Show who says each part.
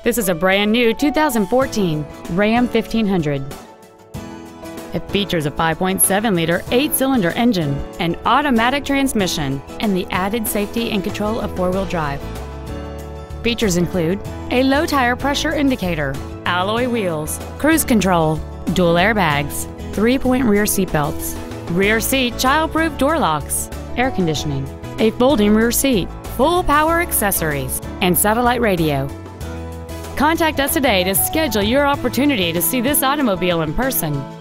Speaker 1: This is a brand new 2014 Ram 1500. It features a 5.7-liter 8-cylinder engine, an automatic transmission, and the added safety and control of four-wheel drive. Features include a low tire pressure indicator, alloy wheels, cruise control, dual airbags, 3-point rear seat belts, rear seat child-proof door locks, air conditioning, a folding rear seat, full power accessories, and satellite radio. Contact us today to schedule your opportunity to see this automobile in person.